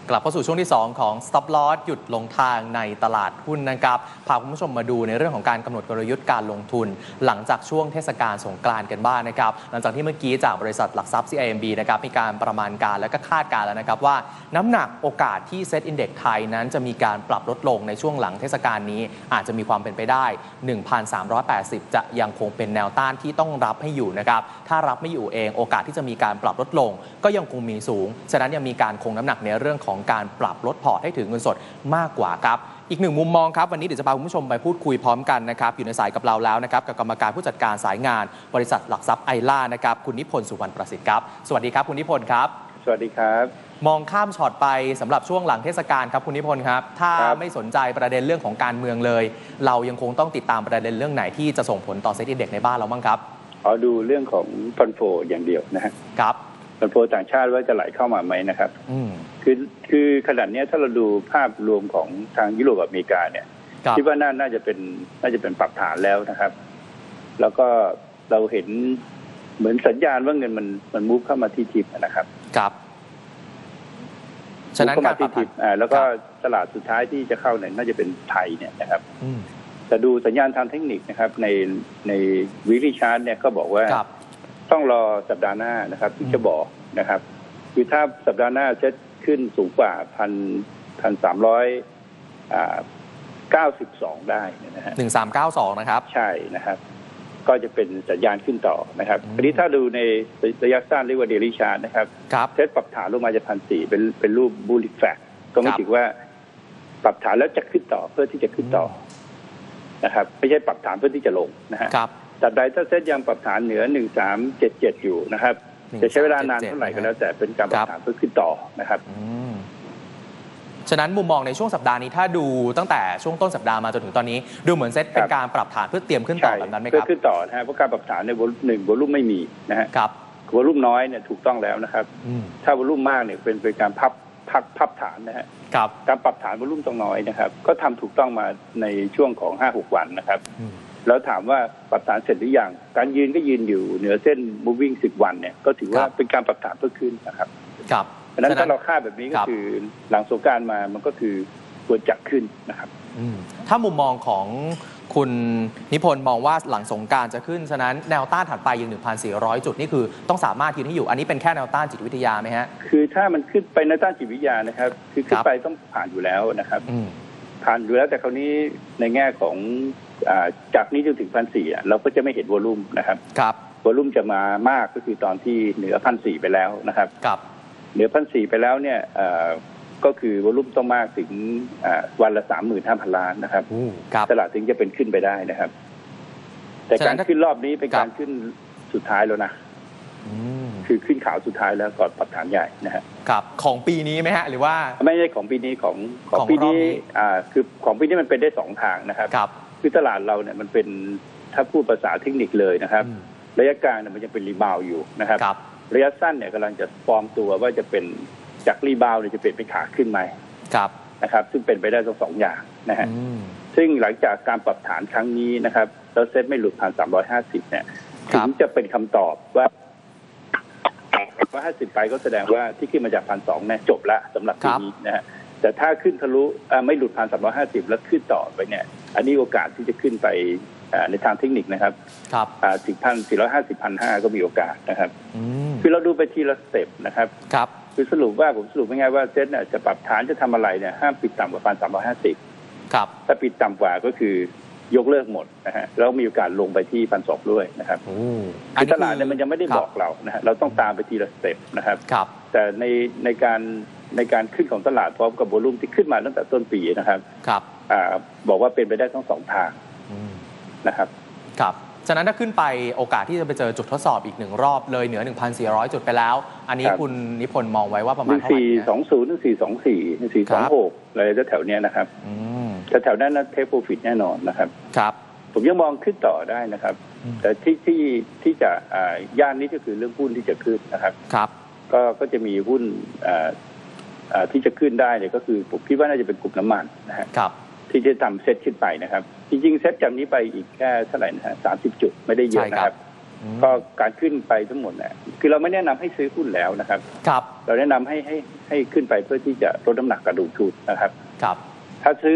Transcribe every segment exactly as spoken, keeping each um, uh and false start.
กลับเข้าสู่ช่วงที่สองของ Stop Loss หยุดลงทางในตลาดหุ้นนะครับพาคุณผู้ชมมาดูในเรื่องของการกำหนดกลยุทธ์การลงทุนหลังจากช่วงเทศกาลสงกรานต์กันบ้าง น, นะครับหลังจากที่เมื่อกี้จากบริษัทหลักทรัพย์ ซี ไอ เอ็ม บี นะครับมีการประมาณการและก็คาดการณ์แล้วนะครับว่าน้ำหนักโอกาสที่เซ็ตอินเด็กซ์ไทยนั้นจะมีการปรับลดลงในช่วงหลังเทศกาลนี้อาจจะมีความเป็นไปได้ หนึ่งพันสามร้อยแปดสิบ จะยังคงเป็นแนวต้านที่ต้องรับให้อยู่นะครับถ้ารับไม่อยู่เองโอกาสที่จะมีการปรับลดลงก็ยังคงมีสูงฉะนั้นยังมีการคงน้ำหนักในเรื่องของการปรับลดพอร์ตให้ถือเงินสดมากกว่าครับอีกหนึ่งมุมมองครับวันนี้เดี๋ยวจะพาคุณผู้ชมไปพูดคุยพร้อมกันนะครับอยู่ในสายกับเราแล้วนะครับกับกรรมการผู้จัดการสายงานบริษัทหลักทรัพย์ไอล่านะครับคุณนิพนธ์สุวรรณประสิทธิ์ครับสวัสดีครับคุณนิพนธ์ครับสวัสดีครับมองข้ามช็อตไปสำหรับช่วงหลังเทศกาลครับคุณนิพนธ์ครับถ้าไม่สนใจประเด็นเรื่องของการเมืองเลยเรายังคงต้องติดตามประเด็นเรื่องไหนที่จะส่งผลต่อเซ็ตอินเด็กซ์ในบ้านเราบ้างครับขอดูเรื่องของฟันโฟอย่างเดียวนะฮะครับฟันโฟต่างชาติว่าจะไหลเข้ามาไหมนะครับคือคือขนาดนี้ถ้าเราดูภาพรวมของทางยุโรปอเมริกาเนี่ยคิดว่าน่าน่าจะเป็นน่าจะเป็นปรับฐานแล้วนะครับแล้วก็เราเห็นเหมือนสัญญาณว่าเงินมันมันมูฟเข้ามาที่ทิปนะครับครับฉะนั้นการปรับฐานอ่าแล้วก็ตลาดสุดท้ายที่จะเข้าเนี่ยน่าจะเป็นไทยเนี่ยนะครับแต่ดูสัญญาณทางเทคนิคนะครับในในวีคลี่ชาร์ตเนี่ยก็บอกว่าต้องรอสัปดาห์หน้านะครับที่จะบอกนะครับคือถ้าสัปดาห์หน้าเซ็ตขึ้นสูงกว่าพันพันสามร้อยอ่าเก้าสิบสองได้นะฮะหนึ่งสามเก้าสองนะครับใช่นะครับก็จะเป็นสัญญาณขึ้นต่อนะครับทีนี้ถ้าดูในระยะสั้นเรียกว่าเดลิชาร์ตนะครับเซ็ตปรับฐานลงมาจะพันสี่เป็นเป็นรูปบูลลิแฟกก็ไม่ถึงว่าปรับฐานแล้วจะขึ้นต่อเพื่อที่จะขึ้นต่อนะครับไม่ใช่ปรับฐานเพื่อที่จะลงนะฮะแต่ใดถ้าเซ็ตยังปรับฐานเหนือหนึ่งสามเจ็ดเจ็ดอยู่นะครับจะใช้เวลานานเท่าไหร่ก็แล้วแต่เป็นการปรับฐานเพื่อขึ้นต่อนะครับฉะนั้นมุมมองในช่วงสัปดาห์นี้ถ้าดูตั้งแต่ช่วงต้นสัปดาห์มาจนถึงตอนนี้ดูเหมือนเซ็ตเป็นการปรับฐานเพื่อเตรียมขึ้นต่อแบบนั้นไหมครับเพื่อขึ้นต่อนะฮะเพราะการปรับฐานในวอลุ่มหนึ่งวอลุ่มไม่มีนะฮะครับวอลุ่มน้อยเนี่ยถูกต้องแล้วนะครับถ้าวอลุ่มมากเนี่ยเป็นเป็นการพับพับพับฐานนะฮะครับการปรับฐานวอลุ่มต้องน้อยนะครับก็ทำถูกต้องมาในช่วงของ ห้าหก วันนะครับแล้วถามว่าปรับฐานเสร็จหรือยังการยืนก็ยืนอยู่เหนือเส้น moving สิบวันเนี่ยก็ถือว่าเป็นการปรับฐานเพื่อขึ้นนะครับครับดังนั้นถ้าเราคาดแบบนี้ก็คือหลังสงกรานต์มามันก็คือควรจะขึ้นนะครับถ้ามุมมองของคุณนิพนธ์มองว่าหลังสงกรานต์จะขึ้นฉะนั้นแนวต้านถัดไปยัง หนึ่งพันสี่ร้อย จุดนี่คือต้องสามารถยืนให้อยู่อันนี้เป็นแค่แนวต้านจิตวิทยาไหมฮะคือถ้ามันขึ้นไปแนวต้านจิตวิทยานะครับคือขึ้นไปต้องผ่านอยู่แล้วนะครับผ่านอยู่แล้วแต่คราวนี้ในแง่ของจากนี้จนถึงพันสี่เราก็จะไม่เห็นวอลุ่มนะครับครับวอลุ่มจะมามากก็คือตอนที่เหนือพันสี่ไปแล้วนะครับครับเหนือพันสี่ไปแล้วเนี่ยก็คือวอลุ่มต้องมากถึงวันละสามหมื่นห้าพันล้านนะครับตลาดถึงจะเป็นขึ้นไปได้นะครับแต่การขึ้นรอบนี้เป็นการขึ้นสุดท้ายแล้วนะคือขึ้นขาวสุดท้ายแล้วก่อนปรับฐานใหญ่นะฮะครับของปีนี้ไหมฮะหรือว่าไม่ใช่ของปีนี้ของของปีนี้อ่าคือของปีนี้มันเป็นได้สองทางนะครับคือตลาดเราเนี่ยมันเป็นถ้าพูดภาษาเทคนิคเลยนะครับระยะกลางเนี่ยมันจะเป็นรีบาวอยู่นะครับระยะสั้นเนี่ยกำลังจะฟอร์มตัวว่าจะเป็นจากรีบาวเนี่ยจะเปลี่ยนเป็นขาขึ้นไหมครับนะครับซึ่งเป็นไปได้ทั้งสองอย่างนะฮะซึ่งหลังจากการปรับฐานครั้งนี้นะครับแล้วเซ็ตไม่หลุดผ่านสามร้อยห้าสิบเนี่ยถึงจะเป็นคำตอบว่าว่าห้าสิบไปก็แสดงว่าที่ขึ้นมาจากพันสองเนี่ยจบละสำหรับปีนี้นะฮะแต่ถ้าขึ้นทะลุไม่หลุดผ่านสามร้อยห้าสิบแล้วขึ้นต่อไปเนี่ยอันนี้โอกาสที่จะขึ้นไปในทางเทคนิคนะครับถึงพันสี่ร้อยห้าสิบพันห้าก็มีโอกาสนะครับคือเราดูไปทีละสเต็ปนะครับคือสรุปว่าผมสรุปง่ายๆว่าเซ็ตเนี่ยจะปรับฐานจะทำอะไรเนี่ยห้ามปิดต่ำกว่าพันสามร้อยห้าสิบถ้าปิดต่ำกว่าก็คือยกเลิกหมดนะฮะแล้วมีโอกาสลงไปที่พันสองด้วยนะครับคือตลาดเนี่ยมันยังไม่ได้บอกเรานะฮะเราต้องตามไปทีละสเต็ปนะครับแต่ในในการในการขึ้นของตลาดพร้อมกับโวลุ่มที่ขึ้นมาตั้งแต่ต้นปีนะครับบอกว่าเป็นไปได้ทั้งสองทางนะครับครับฉะนั้นถ้าขึ้นไปโอกาสที่จะไปเจอจุดทดสอบอีกหนึ่งรอบเลยเหนือ หนึ่งพันสี่ร้อย จุดไปแล้วอันนี้คุณนิพนธ์มองไว้ว่าประมาณเท่าไหร่สี่สองศูนย์ถึงสี่สองสี่สี่สองหกอะไรแถวเนี้ยนะครับแต่แถวนั้นนะเทคโปรฟิตแน่นอนนะครับครับผมยังมองขึ้นต่อได้นะครับแต่ที่ที่ที่จะย่านนี้ก็คือเรื่องหุ้นที่จะขึ้นนะครับครับก็ก็จะมีหุ้นที่จะขึ้นได้เนี่ยก็คือผมคิดว่าน่าจะเป็นกลุ่มน้ำมันนะครับที่จะทำเซตขึ้นไปนะครับจริงๆเซตจากนี้ไปอีกแค่เท่าไหร่นะฮะสามสิบจุดไม่ได้เยอะนะครับก็การขึ้นไปทั้งหมดเนี่ยคือเราไม่แนะนำให้ซื้อหุ้นแล้วนะครับครับเราแนะนำให้ให้ให้ขึ้นไปเพื่อที่จะลดน้ำหนักการลงทุนนะครับครับถ้าซื้อ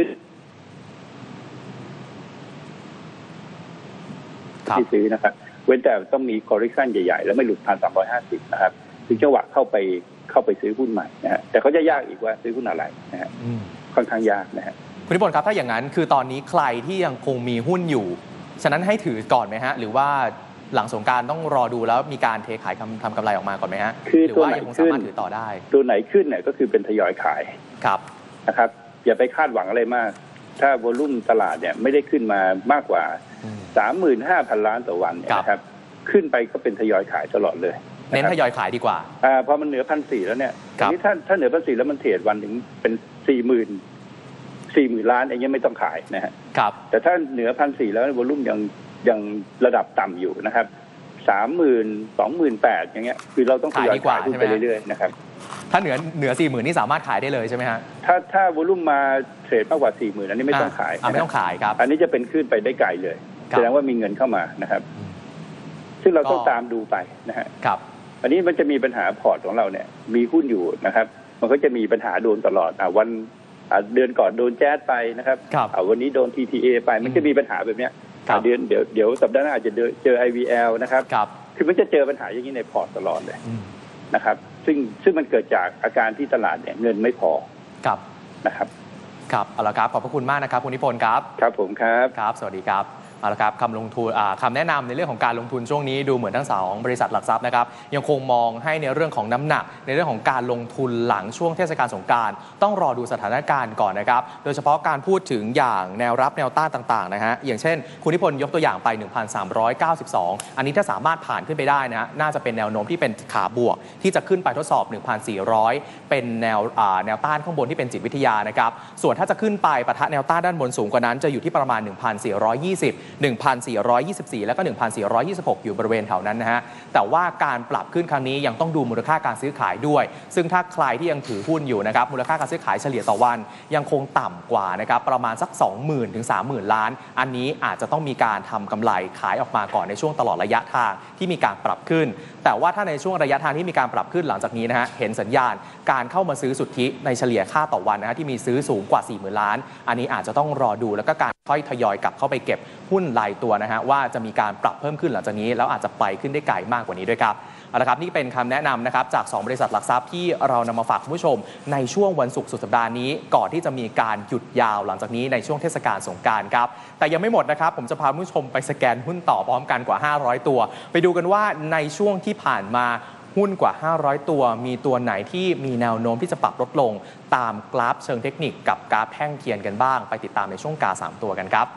ที่ซื้อนะครับเว้นแต่ต้องมี correction ใหญ่ๆแล้วไม่หลุดพันสามร้อยห้าสิบนะครับถึงจังหวะเข้าไปเข้าไปซื้อหุ้นใหม่นะฮะแต่เขาจะยากอีกว่าซื้อหุ้นอะไรนะฮะค่อนข้างยากนะฮะคุณนิพนธ์ครับถ้าอย่างนั้นคือตอนนี้ใครที่ยังคงมีหุ้นอยู่ฉะนั้นให้ถือก่อนไหมฮะหรือว่าหลังสงกรานต์ต้องรอดูแล้วมีการเทขายทำกำไรออกมาก่อนไหมฮะคือหรือว่ายังคงสามารถถือต่อได้ตัวไหนขึ้นเนี่ยก็คือเป็นทยอยขายครับนะครับอย่าไปคาดหวังอะไรมากถ้าวอลุ่มตลาดเนี่ยไม่ได้ขึ้นมามากกว่า สามหมื่นห้าพัน ล้านต่อวันเนี่ยนะครับขึ้นไปก็เป็นทยอยขายตลอดเลยเน้นทยอยขายดีกว่าอ่าพอมันเหนือพันสี่แล้วเนี่ยทีนี้ถ้าถ้าเหนือพันสี่แล้วมันเทรดวันถึงเป็นสี่หมื่นสี่หมื่นล้านอย่างเงี้ยไม่ต้องขายนะฮะครับแต่ถ้าเหนือพันสี่แล้ววอลุ่มยังยังระดับต่ำอยู่นะครับสามหมื่นสองหมื่นแปดอย่างเงี้ยคือเราต้องทยอยขายไปเรื่อยๆนะครับถ้าเหนือเหนือสี่หมื่นนี่สามารถขายได้เลยใช่ไหมฮะถ้าถ้าวอลุ่มมาเทรดมากกว่าสี่หมื่นอันนี้ไม่ต้องขายไม่ต้องขายครับอันนี้จะเป็นขึ้นไปได้ไกลเลยแสดงว่ามีเงินเข้ามานะครับซึ่งเราต้องตามดูไปนะฮะครับอันนี้มันจะมีปัญหาพอร์ตของเราเนี่ยมีหุ้นอยู่นะครับมันก็จะมีปัญหาโดนตลอดอ่าวันเดือนก่อนโดนแจ๊สไปนะครับวันนี้โดน ที ที เอ ไปมันจะมีปัญหาแบบเนี้ยเดือนเดี๋ยวเดี๋ยวสัปดาห์หน้าอาจจะเจอ ไอ วี แอล นะครับคือมันจะเจอปัญหาอย่างนี้ในพอร์ตตลอดเลยนะครับซึ่งซึ่งมันเกิดจากอาการที่ตลาดเนี่ยเงินไม่พอครับนะครับครับเอาละครับขอบพระคุณมากนะครับคุณนิพนธ์ครับครับผมครับครับสวัสดีครับเอาละครับคำลงทุนคำแนะนำในเรื่องของการลงทุนช่วงนี้ดูเหมือนทั้งสองบริษัทหลักทรัพย์นะครับยังคงมองให้ในเรื่องของน้ำหนักในเรื่องของการลงทุนหลังช่วงเทศกาลสงกรานต์ต้องรอดูสถานการณ์ก่อนนะครับโดยเฉพาะการพูดถึงอย่างแนวรับแนวต้านต่างๆนะฮะอย่างเช่นคุณนิพนธ์ยกตัวอย่างไป หนึ่งพันสามร้อยเก้าสิบสอง อันนี้ถ้าสามารถผ่านขึ้นไปได้นะฮะน่าจะเป็นแนวโน้มที่เป็นขาบวกที่จะขึ้นไปทดสอบ หนึ่งพันสี่ร้อย เป็นแนวแนวต้านข้างบนที่เป็นจิตวิทยานะครับส่วนถ้าจะขึ้นไปปะทะแนวต้านด้านบนสูงกว่านั้นจะอยู่ที่ประมาณ หนึ่งพันสี่ร้อยยี่สิบ หนึ่งพันสี่ร้อยยี่สิบสี่ แล้วก็ หนึ่งพันสี่ร้อยยี่สิบหก อยู่บริเวณแถวนั้นนะฮะแต่ว่าการปรับขึ้นครั้งนี้ยังต้องดูมูลค่าการซื้อขายด้วยซึ่งถ้าใครที่ยังถือหุ้นอยู่นะครับมูลค่าการซื้อขายเฉลี่ยต่อวันยังคงต่ำกว่านะครับประมาณสัก สองหมื่น ถึง สามหมื่น ล้านอันนี้อาจจะต้องมีการทำกำไรขายออกมาก่อนในช่วงตลอดระยะทางที่มีการปรับขึ้นแต่ว่าถ้าในช่วงระยะทางที่มีการปรับขึ้นหลังจากนี้นะฮะเห็นสัญญาณการเข้ามาซื้อสุทธิในเฉลี่ยค่าต่อวันนะฮะที่มีซื้อสูงกว่า สี่หมื่น ล้านอันนี้อาจจะต้องรอดูแล้วก็การค่อยทยอยกลับเข้าไปเก็บหุ้นรายตัวนะฮะว่าจะมีการปรับเพิ่มขึ้นหลังจากนี้แล้วอาจจะไปขึ้นได้ไกลมากกว่านี้ด้วยครับเอาละครับนี่เป็นคำแนะนำนะครับจากสองบริษัทหลักทรัพย์ที่เรานำมาฝากคุณผู้ชมในช่วงวันศุกร์สุดสัปดาห์นี้ก่อนที่จะมีการหยุดยาวหลังจากนี้ในช่วงเทศกาลสงกรานต์ครับแต่ยังไม่หมดนะครับผมจะพาคุณผู้ชมไปสแกนหุ้นต่อพร้อมกันกว่าห้าร้อยตัวไปดูกันว่าในช่วงที่ผ่านมาหุ้นกว่าห้าร้อยตัวมีตัวไหนที่มีแนวโน้มที่จะปรับลดลงตามกราฟเชิงเทคนิคกับกราฟแท่งเทียนกันบ้างไปติดตามในช่วงกาสามตัวกันครับ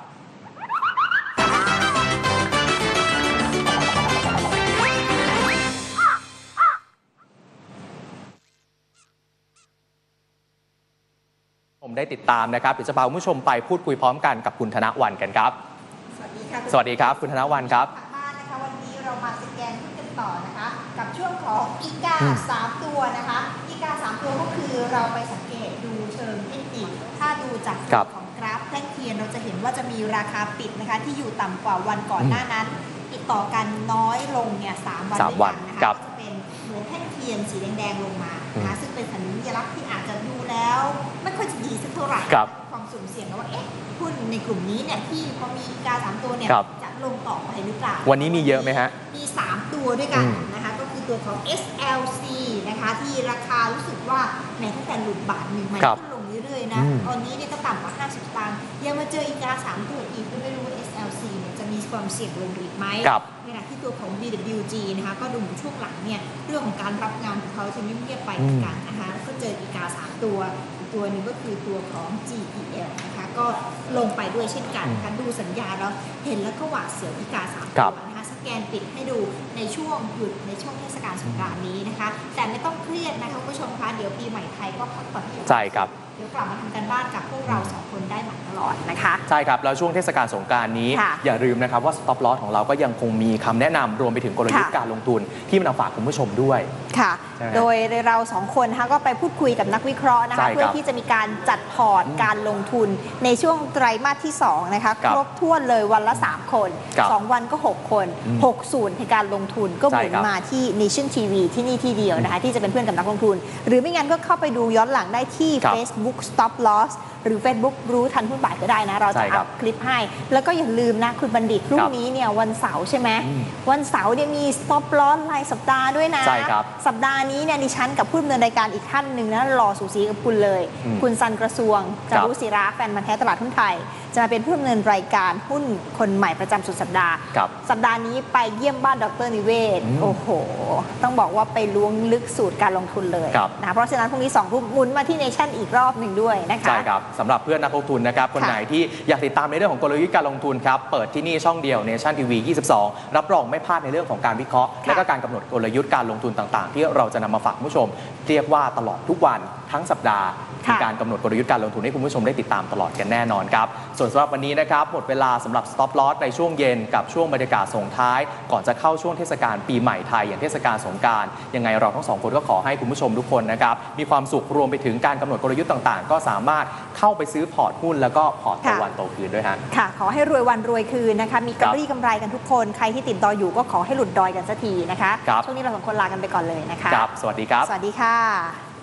ผมได้ติดตามนะครับเดี๋ยวจะพาคุณผู้ชมไปพูดคุยพร้อมกันกับคุณธนวรรณกันครับสวัสดีค่ะสวัสดีครับคุณธนวรรณครับทางบ้านนะคะวันนี้เรามาสแกนหุ้นกันต่อนะคะกับช่วงของอีกาสามตัวนะคะอีกาสามตัวก็คือเราไปสังเกตดูเชิงเทคนิคถ้าดูจากของกราฟแท่งเทียนเราจะเห็นว่าจะมีราคาปิดนะคะที่อยู่ต่ำกว่าวันก่อนหน้านั้นติดต่อกันน้อยลงเนี่ยสามวันด้วยกันนะคะจะเป็นเหมือนแท่งเทียนสีแดงๆลงมานะคะซึ่งเป็นสัญลักษณ์ที่อาจจะดูแล้วไม่ค่อยจะดีสักเท่าไหร่ความสุ่มเสี่ยงแล้วว่าเอ๊ะหุ้นในกลุ่มนี้เนี่ยที่พอมีกาสามตัวเนี่ยจะลงต่อไปหรือเปล่าวันนี้มีเยอะไหมฮะมีสามตัวด้วยกันนะคะก็คือตัวของ เอส แอล ซี นะคะที่ราคารู้สึกว่าแม้ตั้งแต่หลุดบาทหนึ่งมันขึ้นลงเรื่อยๆนะตอนนี้เนี่ยก็ต่ำกว่าห้าสิบสตางค์ยังมาเจออีกาสามตัวอีกก็ไม่รู้ เอส แอล ซี เนี่ยจะมีความเสี่ยงลงอีกไหมในขณะที่ตัวของ บี ดับเบิลยู จี นะคะก็ดูเหมือนช่วงหลังเนี่ยเรื่องของการรับงานของเขาจะเงียบๆไปเหมือนกันนะคะก็เจออีกาสามตัวตัวนึงก็คือตัวของ จี อี แอล นะคะก็ลงไปด้วยเช่นกันนะคะดูสัญญาแล้วเห็นแล้วก็หวาดเสียวอีกาสามตัวนะคะสแกนปิดให้ดูในช่วงหยุดในช่วงเทศกาลสงกรานต์นี้นะคะแต่ไม่ต้องเครียดนะคะคุณผู้ชมคะเดี๋ยวปีใหม่ไทยก็พักผ่อนใช่ครับเดี๋ยวกลับมาทำกันบ้านกับพวกเราสองคนได้ใหม่ตลอดก่อนนะคะใช่ครับแล้วช่วงเทศกาลสงกรานต์นี้อย่าลืมนะครับว่า stop loss ของเราก็ยังคงมีคำแนะนำรวมไปถึงกลยุทธ์การลงทุนที่มาฝากคุณผู้ชมด้วยค่ะโดยเราสองคนนะคะก็ไปพูดคุยกับนักวิเคราะห์นะคะเพื่อที่จะมีการจัดพอร์ตการลงทุนในช่วงไตรมาสที่สองนะคะครบถ้วนเลยวันละสามคนสองวันก็หกคนหกศูนย์ในการลงทุนก็หมุนมาที่ Nation ที วี ที่นี่ที่เดียวนะคะที่จะเป็นเพื่อนกับนักลงทุนหรือไม่งั้นก็เข้าไปดูย้อนหลังได้ที่ Facebook Stop Loss หรือ Facebook รู้ทันหุ้นบ่ายก็ได้นะเราจะอัพคลิปให้แล้วก็อย่าลืมนะคุณบัณฑิตพรุ่งนี้เนี่ยวันเสาร์ใช่ไหมวันเสาร์เนี่ยมี Stop Loss รายสัปดาห์ด้วยนะสัปดาห์นี้เนี่ยดิฉันกับผู้ดำเนินรายการอีกท่านหนึ่งนะรอสูสีกับคุณเลยคุณซันกระทรวงจารุศิระแฟนมันแท้ตลาดหุ้นไทยจะมาเป็นผู้ดำเนินรายการหุ้นคนใหม่ประจำสุดสัปดาห์สัปดาห์นี้ไปเยี่ยมบ้านดรนิเวศโอ้โหต้องบอกว่าไปล้วงลึกสูตรการลงทุนเลยนะเพราะฉะนั้นพรุ่งนี้สองทุ่มหมุนมาที่เนชั่นอีกรอบหนึ่งด้วยนะคะใช่ครับสำหรับเพื่อนนักลงทุนนะครับคนไหนที่อยากติดตามในเรื่องของกลยุทธ์การลงทุนครับเปิดที่นี่ช่องเดียว Nation ที วี ยี่สิบสองรับรองไม่พลาดในเรื่องของการวิเคราะห์และก็การกำหนดกลยุทธ์การลงทุนต่างๆที่เราจะนำมาฝากคุณผู้ชมเรียกว่าตลอดทุกวันทั้งสัปดาห์มีการกำหนดกลยุทธ์การลงทุนให้คุณผู้ชมได้ติดตามตลอดกันแน่นอนครับส่วนสำหรับวันนี้นะครับหมดเวลาสำหรับ Stop Loss ในช่วงเย็นกับช่วงบรรยากาศส่งท้ายก่อนจะเข้าช่วงเทศกาลปีใหม่ไทยอย่างเทศกาลสงกรานต์ยังไงเราทั้งสองคนก็ขอให้คุณผู้ชมทุกคนนะครับมีความสุขรวมไปถึงการกำหนดกลยุทธ์ต่างๆก็สามารถเข้าไปซื้อพอร์ตหุ้นแล้วก็พอร์ตโตวันโตคืนด้วยฮะค่ะขอให้รวยวันรวยคืนนะคะมีกำไรกำไรกันทุกคนใครที่ติดดอยอยู่ก็ขอให้หลุดดอยกันสักทีนะคะช่วงนี้เราสองคนลากันไปก่อนเลยนะคะครับสวัสดีครับสวัสดีค่ะ